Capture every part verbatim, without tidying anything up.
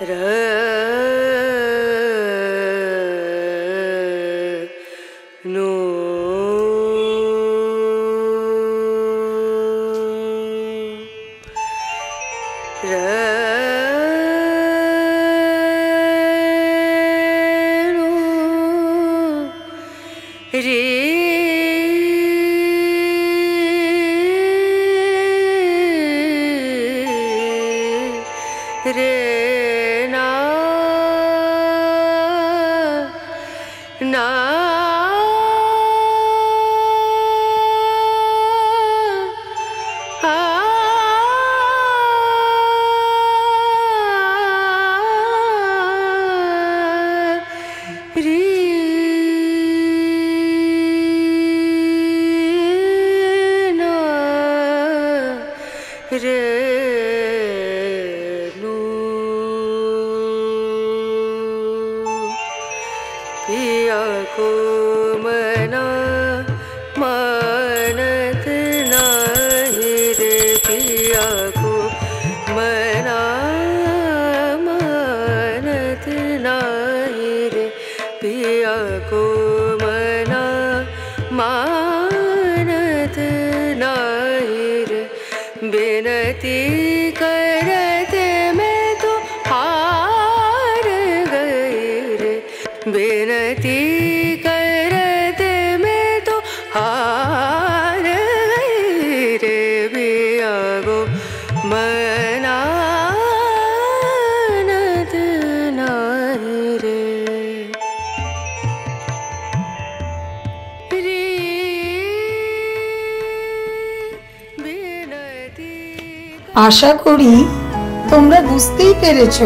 आशा करी তোমরা বুঝতেই পেরেছো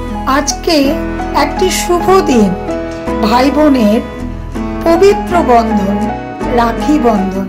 আজকে একটি শুভ দিন, ভাই বোনের পবিত্র বন্ধন, রাখি বন্ধন।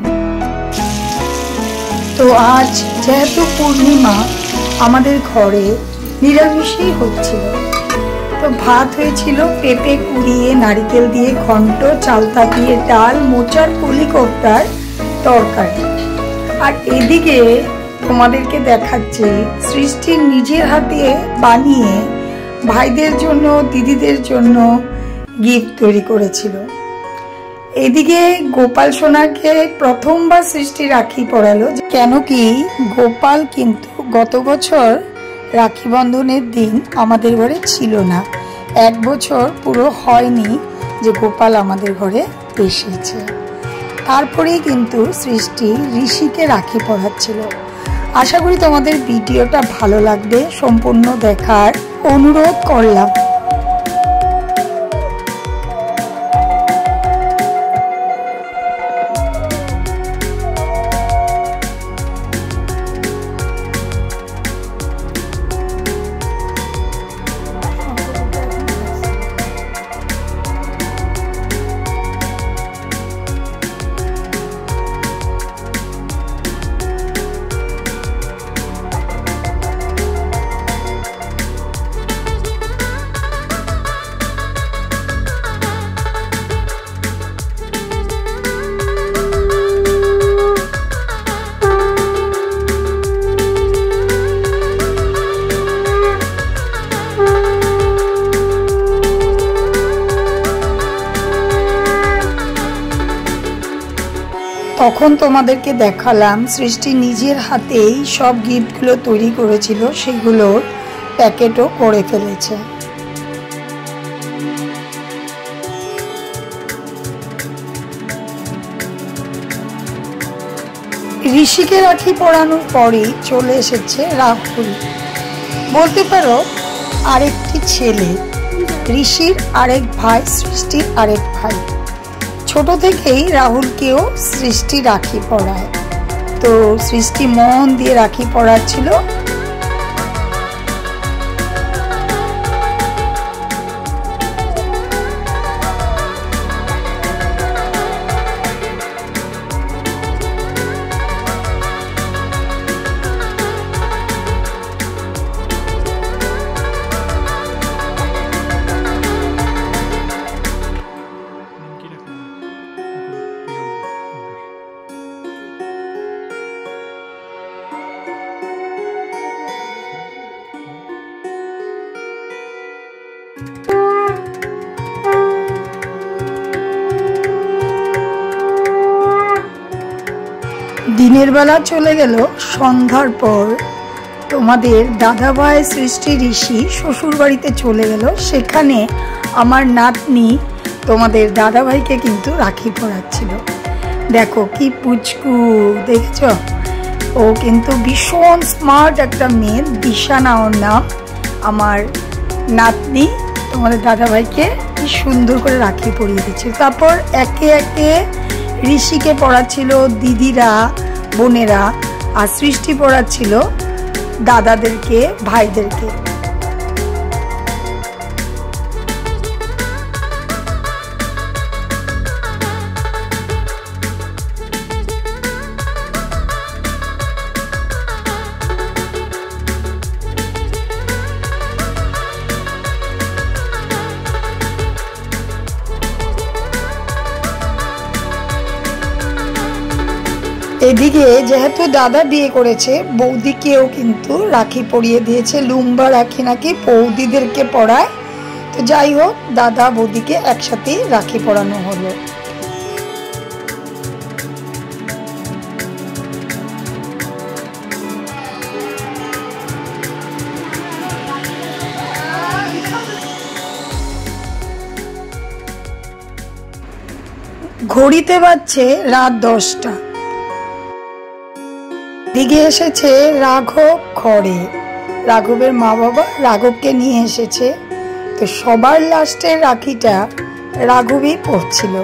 তো আজ যেহেতু পূর্ণিমা, আমাদের ঘরে নিরামিষই হচ্ছিল। তো ভাত হয়েছিল পেঁপে কুড়িয়ে নারকেল দিয়ে ঘন্ট, চালতা দিয়ে ডাল, মোচার পুলি কোফতার তরকারি। আর এদিকে তোমাদেরকে দেখাচ্ছি সৃষ্টি নিজের হাতে বানিয়ে ভাইদের জন্য, দিদিদের জন্য গিফট তৈরি করেছিল। এদিকে গোপাল সোনাকে প্রথমবার সৃষ্টি রাখি পরালো, কেন কি গোপাল কিন্তু গত বছর রাখি বন্ধনের দিন আমাদের ঘরে ছিল না। এক বছর পুরো হয়নি যে গোপাল আমাদের ঘরে এসেছে। তারপরেই কিন্তু সৃষ্টি ঋষিকে রাখি পরাচ্ছিল। আশা করি তোমাদের ভিডিওটা ভালো লাগবে, সম্পূর্ণ দেখার অনুরোধ করলাম। তখন তোমাদেরকে দেখালাম সৃষ্টি নিজের হাতেই সব গিফটগুলো তৈরি করেছিল, সেগুলোর প্যাকেটও করে ফেলেছে। ঋষিকে রাখি পরানোর পরেই চলে এসেছে রাহুল, বলতে পারো আরেকটি ছেলে। ঋষির আরেক ভাই, সৃষ্টির আরেক ভাই। ছোট থেকেই রাহুলকেও সৃষ্টি রাখি পরায়। তো সৃষ্টি মন দিয়ে রাখি পরাচ্ছিল। দিনের বেলা চলে গেল। সন্ধ্যার পর তোমাদের দাদাভাই সৃষ্টি ঋষি শ্বশুর বাড়িতে চলে গেল। সেখানে আমার নাতনি তোমাদের দাদাভাইকে কিন্তু রাখি পরাচ্ছিল। দেখো কি পুচকু, দেখছ? ও কিন্তু ভীষণ স্মার্ট একটা মেয়ে। দিশা না ওর নাম। আমার নাতনি তোমাদের দাদাভাইকে কি সুন্দর করে রাখি পরিয়ে দিচ্ছে। তারপর একে একে ঋষিকে পড়াচ্ছিল দিদিরা, বোনেরা, আর সৃষ্টি পড়াচ্ছিল দাদাদেরকে, ভাইদেরকে। এদিকে যেহেতু দাদা বিয়ে করেছে, বৌদিকেও কিন্তু রাখি পরিয়ে দিয়েছে। লুম্বা রাখি নাকি বৌদিদেরকে পরায়। তো যাই হোক, দাদা বৌদিকে একসাথেই রাখি পরানো হলো। ঘড়িতে বাজছে রাত দশটা। দিকে এসেছে রাঘব ঘরে। রাঘবের মা বাবা রাঘবকে নিয়ে এসেছে। তো সবার লাস্টের রাখিটা রাঘবই পড়ছিল।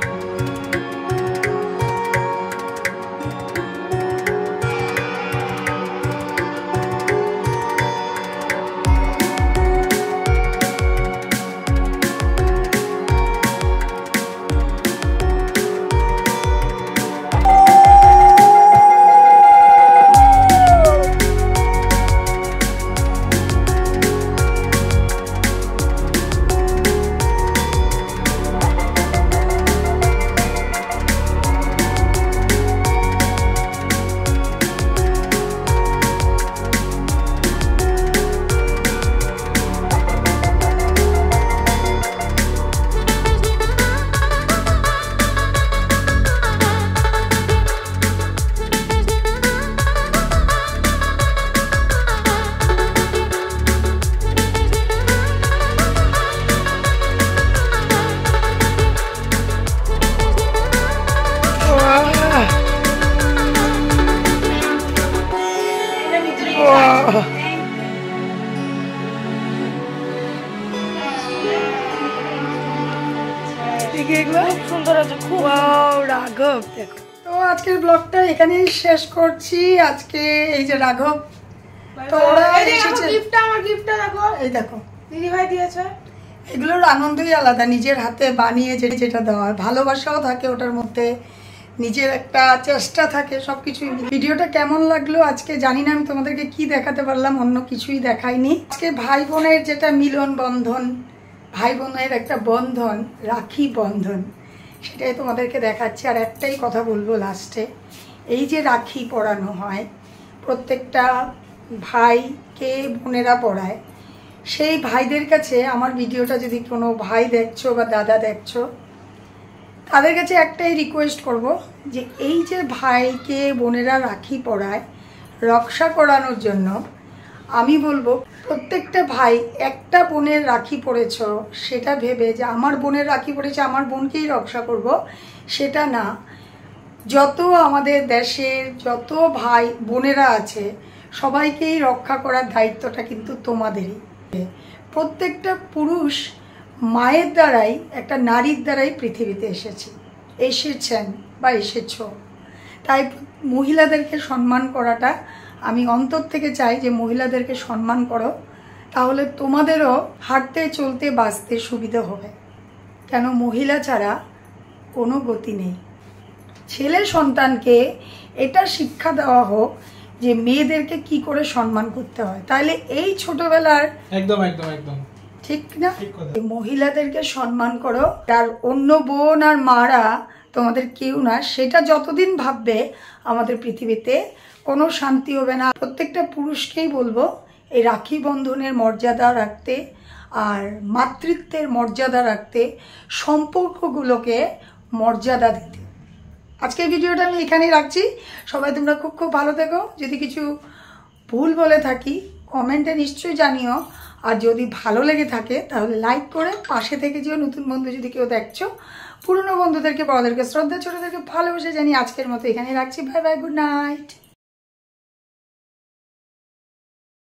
রাঘব দেখো। তো আজকের ব্লগটা এখানেই শেষ করছি। আজকে এই যে রাঘব, তো ওরা এসেছে। এই দেখো দিদিভাই দিয়েছে। এগুলোর আনন্দই আলাদা, নিজের হাতে বানিয়ে যেটা যেটা দেওয়া হয়, ভালোবাসাও থাকে ওটার মধ্যে, নিজের একটা চেষ্টা থাকে, সবকিছু। ভিডিওটা কেমন লাগলো আজকে জানি না, আমি তোমাদেরকে কি দেখাতে পারলাম, অন্য কিছুই দেখাইনি। আজকে ভাই বোনের যেটা মিলন বন্ধন, ভাই বোনের একটা বন্ধন, রাখি বন্ধন, সেটাই তোমাদেরকে দেখাচ্ছি। আর একটাই কথা বলবো লাস্টে, এই যে রাখি পরানো হয়, প্রত্যেকটা ভাইকে বোনেরা পড়ায়, সেই ভাইদের কাছে আমার ভিডিওটা যদি কোনো ভাই দেখছো বা দাদা দেখছো, তাদের কাছে একটাই রিকোয়েস্ট করব যে এই যে ভাইকে বোনেরা রাখি পরায় রক্ষা করানোর জন্য, আমি বলবো প্রত্যেকটা ভাই একটা বোনের রাখি পরেছ সেটা ভেবে যে আমার বোনের রাখি পরেছে আমার বোনকেই রক্ষা করব, সেটা না। যত আমাদের দেশের যত ভাই বোনেরা আছে সবাইকেই রক্ষা করার দায়িত্বটা কিন্তু তোমাদেরই। প্রত্যেকটা পুরুষ মায়ের দ্বারাই, একটা নারীর দ্বারাই পৃথিবীতে এসেছে, এসেছেন বা এসেছ। তাই মহিলাদেরকে সম্মান করাটা আমি অন্তর থেকে চাই যে মহিলাদেরকে সম্মান করো, তাহলে তোমাদেরও হাঁটতে চলতে বাঁচতে সুবিধা হবে। কেন মহিলা ছাড়া কোনো গতি নেই। ছেলে সন্তানকে এটা শিক্ষা দেওয়া হোক যে মেয়েদেরকে কি করে সম্মান করতে হয়, তাহলে এই ছোটবেলার একদম একদম একদম ঠিক না, মহিলাদেরকে সম্মান করো। আর অন্য বোন আর মারা তোমাদের কেউ না, সেটা যতদিন ভাববে আমাদের পৃথিবীতে কোনো শান্তি হবে না। প্রত্যেকটা পুরুষকেই বলবো এই রাখি বন্ধনের মর্যাদা রাখতে, আর মাতৃত্বের মর্যাদা রাখতে, সম্পর্কগুলোকে মর্যাদা দিতে। আজকের ভিডিওটা আমি এখানেই রাখছি। সবাই তোমরা খুব খুব ভালো থেকো। যদি কিছু ভুল বলে থাকি কমেন্টে নিশ্চয়ই জানিও, আর যদি ভালো লেগে থাকে তাহলে লাইক করে পাশে থেকে যেও। নতুন বন্ধু যদি কেউ দেখছো, পুরনো বন্ধুদেরকে বড়দেরকে শ্রদ্ধা, ছোটদেরকে ভালোবেসে জানি আজকের মতো এখানেই রাখছি। Bye bye, good night.